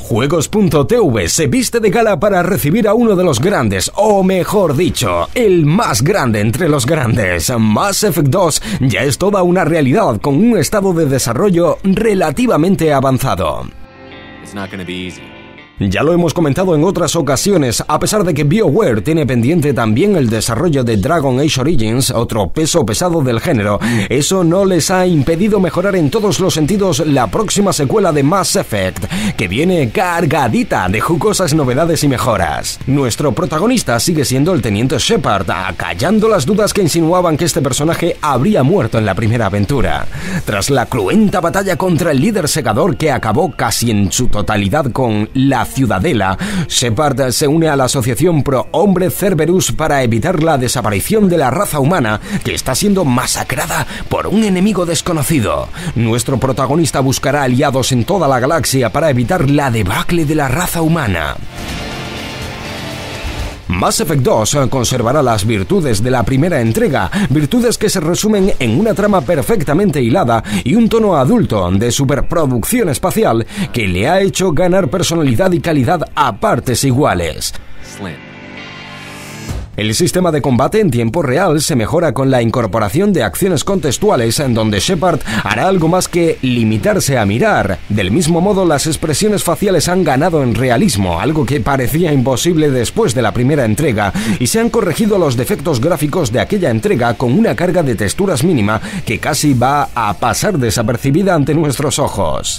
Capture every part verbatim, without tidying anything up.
Juegos punto t v se viste de gala para recibir a uno de los grandes, o mejor dicho, el más grande entre los grandes. Mass Effect dos ya es toda una realidad con un estado de desarrollo relativamente avanzado. It's not gonna be easy. Ya lo hemos comentado en otras ocasiones, a pesar de que BioWare tiene pendiente también el desarrollo de Dragon Age Origins, otro peso pesado del género, eso no les ha impedido mejorar en todos los sentidos la próxima secuela de Mass Effect, que viene cargadita de jugosas novedades y mejoras. Nuestro protagonista sigue siendo el teniente Shepard, acallando las dudas que insinuaban que este personaje habría muerto en la primera aventura. Tras la cruenta batalla contra el líder segador que acabó casi en su totalidad con la Ciudadela, Shepard se une a la asociación pro hombre Cerberus para evitar la desaparición de la raza humana que está siendo masacrada por un enemigo desconocido. Nuestro protagonista buscará aliados en toda la galaxia para evitar la debacle de la raza humana. Mass Effect dos conservará las virtudes de la primera entrega, virtudes que se resumen en una trama perfectamente hilada y un tono adulto de superproducción espacial que le ha hecho ganar personalidad y calidad a partes iguales. Slim. El sistema de combate en tiempo real se mejora con la incorporación de acciones contextuales en donde Shepard hará algo más que limitarse a mirar. Del mismo modo, las expresiones faciales han ganado en realismo, algo que parecía imposible después de la primera entrega, y se han corregido los defectos gráficos de aquella entrega con una carga de texturas mínima que casi va a pasar desapercibida ante nuestros ojos.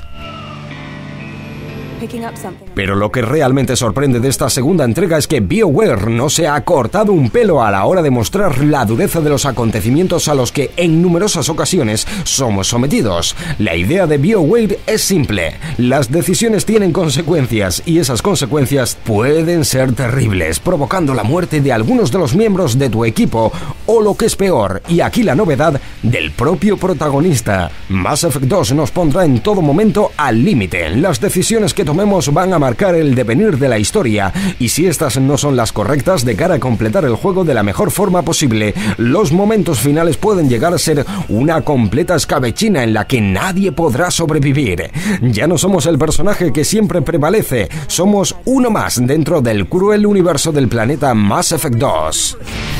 Pero lo que realmente sorprende de esta segunda entrega es que BioWare no se ha cortado un pelo a la hora de mostrar la dureza de los acontecimientos a los que en numerosas ocasiones somos sometidos. La idea de BioWare es simple: las decisiones tienen consecuencias y esas consecuencias pueden ser terribles, provocando la muerte de algunos de los miembros de tu equipo o, lo que es peor, y aquí la novedad, del propio protagonista. Mass Effect dos nos pondrá en todo momento al límite. Las decisiones que tomemos van a marcar el devenir de la historia, y si estas no son las correctas de cara a completar el juego de la mejor forma posible, los momentos finales pueden llegar a ser una completa escabechina en la que nadie podrá sobrevivir. Ya no somos el personaje que siempre prevalece, somos uno más dentro del cruel universo del planeta Mass Effect dos.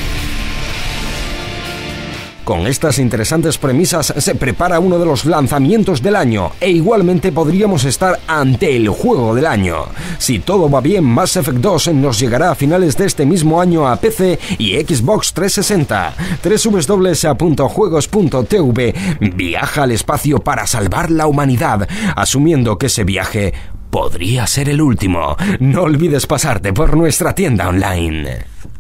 Con estas interesantes premisas se prepara uno de los lanzamientos del año, e igualmente podríamos estar ante el juego del año. Si todo va bien, Mass Effect dos nos llegará a finales de este mismo año a P C y Xbox trescientos sesenta. doble u doble u doble u punto juegos punto t v viaja al espacio para salvar la humanidad, asumiendo que ese viaje podría ser el último. No olvides pasarte por nuestra tienda online.